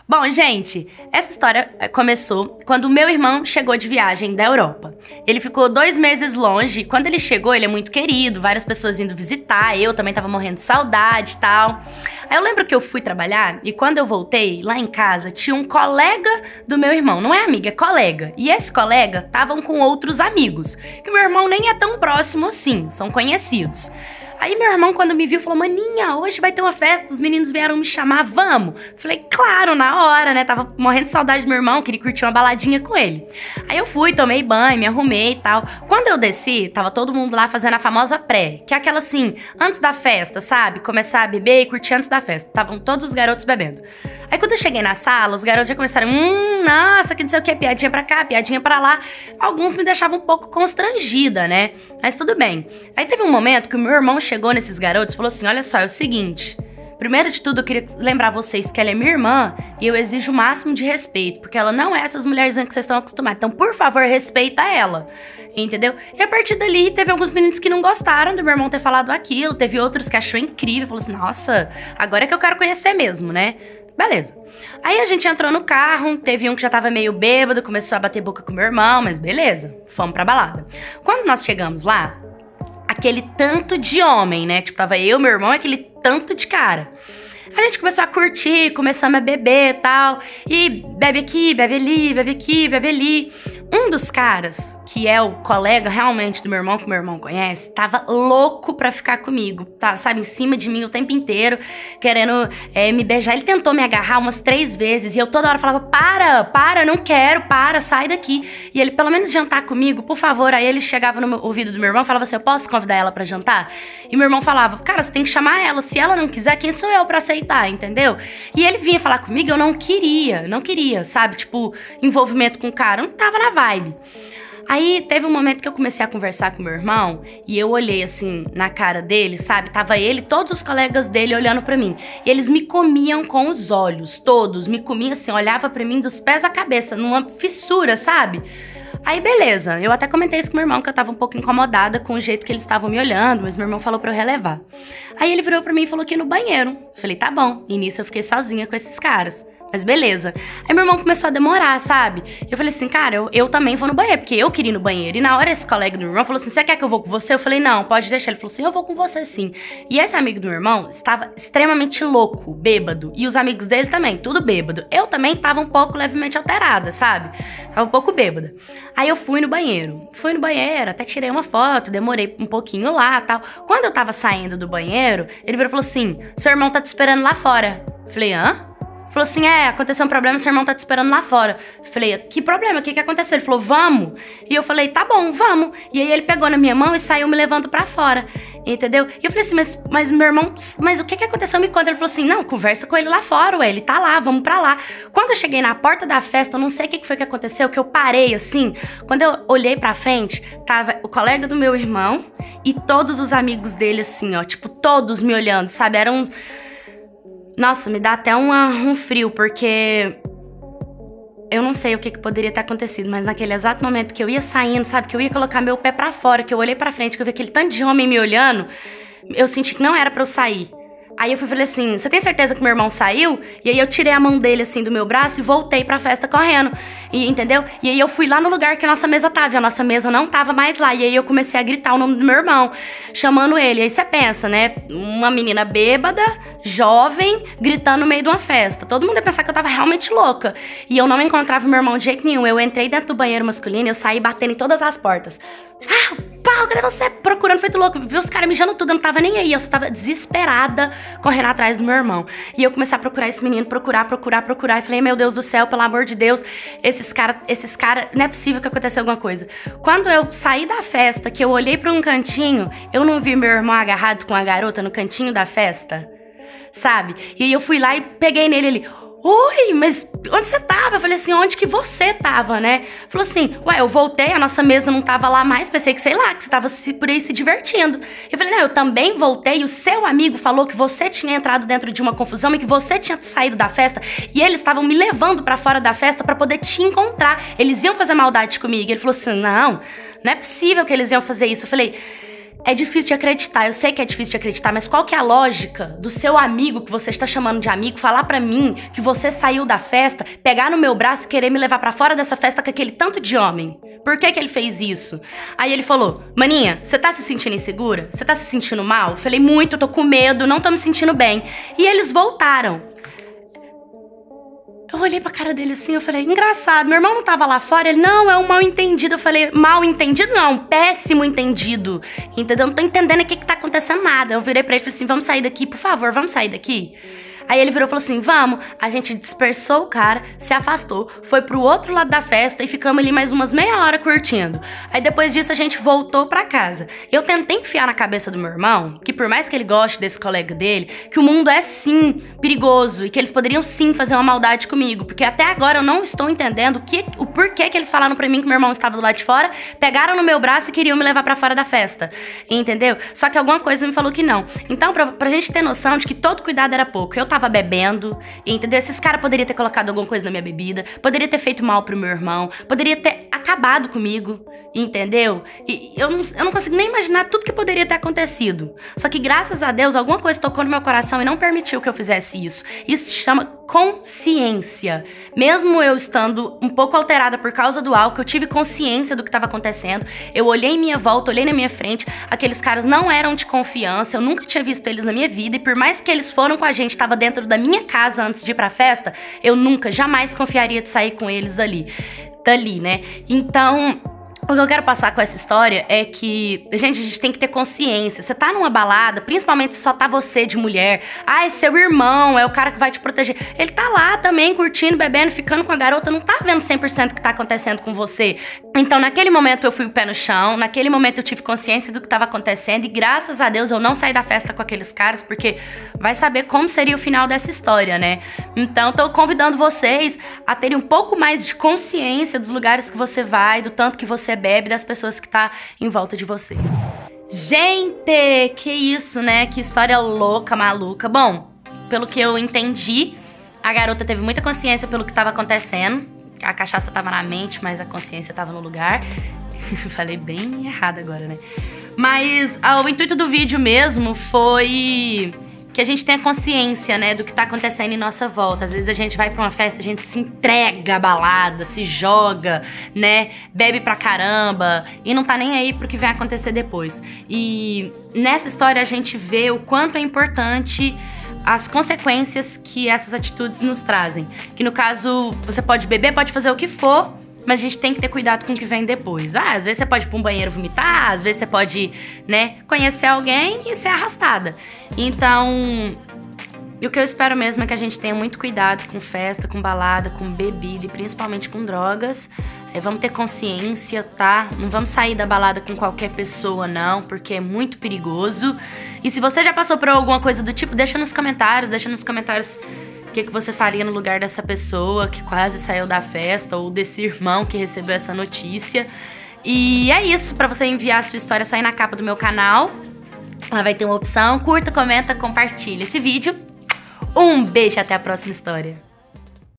Bom, gente, essa história começou quando o meu irmão chegou de viagem da Europa. Ele ficou 2 meses longe. Quando ele chegou, ele é muito querido, várias pessoas indo visitar, eu também tava morrendo de saudade e tal. Aí eu lembro que eu fui trabalhar e quando eu voltei, lá em casa, tinha um colega do meu irmão. Não é amigo, é colega. E esse colega estavam com outros amigos, que o meu irmão nem é tão próximo assim, são conhecidos. Aí meu irmão, quando me viu, falou: Maninha, hoje vai ter uma festa, os meninos vieram me chamar, vamos? Falei, claro, na hora, né? Tava morrendo de saudade do meu irmão, queria curtir uma baladinha com ele. Aí eu fui, tomei banho, me arrumei e tal. Quando eu desci, tava todo mundo lá fazendo a famosa pré, que é aquela assim, antes da festa, sabe? Começar a beber e curtir antes da festa. Estavam todos os garotos bebendo. Aí quando eu cheguei na sala, os garotos já começaram, nossa, que não sei o que, piadinha pra cá, piadinha pra lá. Alguns me deixavam um pouco constrangida, né? Mas tudo bem. Aí teve um momento que o meu irmão chegou nesses garotos e falou assim, olha só, é o seguinte, primeiro de tudo eu queria lembrar vocês que ela é minha irmã e eu exijo o máximo de respeito, porque ela não é essas mulherzinhas que vocês estão acostumados, então por favor respeita ela, entendeu? E a partir dali teve alguns meninos que não gostaram do meu irmão ter falado aquilo, teve outros que achou incrível, falou assim, nossa, agora é que eu quero conhecer mesmo, né? Beleza. Aí a gente entrou no carro, teve um que já tava meio bêbado, começou a bater boca com meu irmão, mas beleza, fomos pra balada. Quando nós chegamos lá, aquele tanto de homem, né? Tipo, tava eu, meu irmão, aquele tanto de cara. A gente começou a curtir, começamos a beber e tal. E bebe aqui, bebe ali, bebe aqui, bebe ali. Um dos caras, que é o colega realmente do meu irmão, que meu irmão conhece, tava louco pra ficar comigo. Tava, sabe, em cima de mim o tempo inteiro, querendo me beijar. Ele tentou me agarrar umas 3 vezes. E eu toda hora falava, para, não quero, para, sai daqui. E ele, pelo menos jantar comigo, por favor. Aí ele chegava no ouvido do meu irmão e falava assim, eu posso convidar ela pra jantar? E meu irmão falava, cara, você tem que chamar ela. Se ela não quiser, quem sou eu pra aceitar, entendeu? E ele vinha falar comigo, eu não queria, sabe? Tipo, envolvimento com o cara, eu não tava na vibe. Aí teve um momento que eu comecei a conversar com meu irmão e eu olhei assim na cara dele, sabe? Tava ele e todos os colegas dele olhando pra mim. E eles me comiam com os olhos, todos. Me comiam assim, olhava pra mim dos pés à cabeça, numa fissura, sabe? Aí beleza, eu até comentei isso com meu irmão, que eu tava um pouco incomodada com o jeito que eles estavam me olhando, mas meu irmão falou pra eu relevar. Aí ele virou pra mim e falou que ia no banheiro. Eu falei, tá bom. E nisso eu fiquei sozinha com esses caras. Mas beleza. Aí meu irmão começou a demorar, sabe? Eu falei assim, cara, eu também vou no banheiro, porque eu queria ir no banheiro. E na hora esse colega do meu irmão falou assim, você quer que eu vou com você? Eu falei, não, pode deixar. Ele falou assim, eu vou com você sim. E esse amigo do meu irmão estava extremamente louco, bêbado. E os amigos dele também, tudo bêbado. Eu também tava um pouco levemente alterada, sabe? Tava um pouco bêbada. Aí eu fui no banheiro. Fui no banheiro, até tirei uma foto, demorei um pouquinho lá e tal. Quando eu tava saindo do banheiro, ele virou e falou assim, seu irmão tá te esperando lá fora. Eu falei, hã? Falou assim, aconteceu um problema, seu irmão tá te esperando lá fora. Falei, que problema? O que aconteceu? Ele falou, vamos. E eu falei, tá bom, vamos. E aí ele pegou na minha mão e saiu me levando pra fora, entendeu? E eu falei assim, mas meu irmão, mas o que aconteceu? Me conta. Ele falou assim, não, conversa com ele lá fora, ué, ele tá lá, vamos pra lá. Quando eu cheguei na porta da festa, eu não sei o que foi que aconteceu, que eu parei assim. Quando eu olhei pra frente, tava o colega do meu irmão e todos os amigos dele assim, ó, tipo, todos me olhando, sabe? Eram... Nossa, me dá até um frio, porque eu não sei o que poderia ter acontecido, mas naquele exato momento que eu ia saindo, sabe, que eu ia colocar meu pé pra fora, que eu olhei pra frente, que eu vi aquele tanto de homem me olhando, eu senti que não era pra eu sair. Aí eu falei assim, você tem certeza que meu irmão saiu? E aí eu tirei a mão dele assim do meu braço e voltei pra festa correndo, entendeu? E aí eu fui lá no lugar que a nossa mesa tava, e a nossa mesa não tava mais lá. E aí eu comecei a gritar o nome do meu irmão, chamando ele. E aí você pensa, né? Uma menina bêbada, jovem, gritando no meio de uma festa. Todo mundo ia pensar que eu tava realmente louca. E eu não encontrava meu irmão de jeito nenhum. Eu entrei dentro do banheiro masculino e eu saí batendo em todas as portas. Pau, cadê você? Procurando, feito louco. Vi os caras mijando tudo, eu não tava nem aí. Eu só tava desesperada, correndo atrás do meu irmão. E eu comecei a procurar esse menino, procurar. E falei, meu Deus do céu, pelo amor de Deus, esses cara, não é possível que aconteceu alguma coisa. Quando eu saí da festa, que eu olhei pra um cantinho, eu não vi meu irmão agarrado com a garota no cantinho da festa, sabe? E aí eu fui lá e peguei nele ali. Oi, mas onde você tava? Eu falei assim, onde que você tava, né? Falou assim, ué, eu voltei, a nossa mesa não tava lá mais, pensei que, sei lá, que você tava por aí se divertindo. Eu falei, não, eu também voltei e o seu amigo falou que você tinha entrado dentro de uma confusão e que você tinha saído da festa e eles estavam me levando pra fora da festa pra poder te encontrar. Eles iam fazer maldade comigo. Ele falou assim, não é possível que eles iam fazer isso. Eu falei... É difícil de acreditar, eu sei que é difícil de acreditar, mas qual que é a lógica do seu amigo, que você está chamando de amigo, falar pra mim que você saiu da festa, pegar no meu braço e querer me levar pra fora dessa festa com aquele tanto de homem? Por que ele fez isso? Aí ele falou, maninha, você tá se sentindo insegura? Você tá se sentindo mal? Eu falei, muito, eu tô com medo, não tô me sentindo bem. E eles voltaram. Eu olhei pra cara dele assim, eu falei, engraçado, meu irmão não tava lá fora? Ele, não, é um mal entendido. Eu falei, mal entendido não, péssimo entendido. Entendeu? Não tô entendendo o que tá acontecendo nada. Eu virei pra ele e falei assim, vamos sair daqui, por favor, vamos sair daqui? Aí ele virou e falou assim, vamos. A gente dispersou o cara, se afastou, foi pro outro lado da festa e ficamos ali mais umas meia hora curtindo. Aí depois disso a gente voltou pra casa. Eu tentei enfiar na cabeça do meu irmão, que por mais que ele goste desse colega dele, que o mundo é sim perigoso e que eles poderiam sim fazer uma maldade comigo. Porque até agora eu não estou entendendo o porquê que eles falaram pra mim que meu irmão estava do lado de fora, pegaram no meu braço e queriam me levar pra fora da festa. Entendeu? Só que alguma coisa me falou que não. Então, pra gente ter noção de que todo cuidado era pouco, eu tava bebendo, entendeu? Esses caras poderiam ter colocado alguma coisa na minha bebida, poderia ter feito mal pro meu irmão, poderia ter acabado comigo, entendeu? E eu não consigo nem imaginar tudo que poderia ter acontecido. Só que graças a Deus, alguma coisa tocou no meu coração e não permitiu que eu fizesse isso. Isso se chama consciência. Mesmo eu estando um pouco alterada por causa do álcool, eu tive consciência do que estava acontecendo. Eu olhei em minha volta, olhei na minha frente. Aqueles caras não eram de confiança, eu nunca tinha visto eles na minha vida. E por mais que eles foram com a gente, estava dentro da minha casa antes de ir pra festa, eu nunca, jamais confiaria de sair com eles dali, né? Então, o que eu quero passar com essa história é que, gente, a gente tem que ter consciência. Você tá numa balada, principalmente se só tá você de mulher. Ah, é seu irmão, é o cara que vai te proteger. Ele tá lá também, curtindo, bebendo, ficando com a garota, não tá vendo 100% o que tá acontecendo com você. Então, naquele momento eu fui o pé no chão, naquele momento eu tive consciência do que tava acontecendo e graças a Deus eu não saí da festa com aqueles caras, porque vai saber como seria o final dessa história, né? Então, tô convidando vocês a terem um pouco mais de consciência dos lugares que você vai, do tanto que você bebe, das pessoas que tá em volta de você. Gente, que isso, né? Que história louca, maluca. Bom, pelo que eu entendi, a garota teve muita consciência pelo que tava acontecendo. A cachaça tava na mente, mas a consciência tava no lugar. Falei bem errado agora, né? Mas o intuito do vídeo mesmo foi que a gente tenha consciência, né, do que tá acontecendo em nossa volta. Às vezes a gente vai pra uma festa, a gente se entrega à balada, se joga, né, bebe pra caramba e não tá nem aí pro que vai acontecer depois. E nessa história a gente vê o quanto é importante as consequências que essas atitudes nos trazem. Que no caso, você pode beber, pode fazer o que for, mas a gente tem que ter cuidado com o que vem depois. Às vezes você pode ir pra um banheiro vomitar, às vezes você pode, né, conhecer alguém e ser arrastada. Então, e o que eu espero mesmo é que a gente tenha muito cuidado com festa, com balada, com bebida e principalmente com drogas. Vamos ter consciência, tá? Não vamos sair da balada com qualquer pessoa, não, porque é muito perigoso. E se você já passou por alguma coisa do tipo, deixa nos comentários o que você faria no lugar dessa pessoa que quase saiu da festa ou desse irmão que recebeu essa notícia. E é isso, pra você enviar a sua história, é só ir na capa do meu canal. Lá vai ter uma opção, curta, comenta, compartilha esse vídeo. Um beijo e até a próxima história.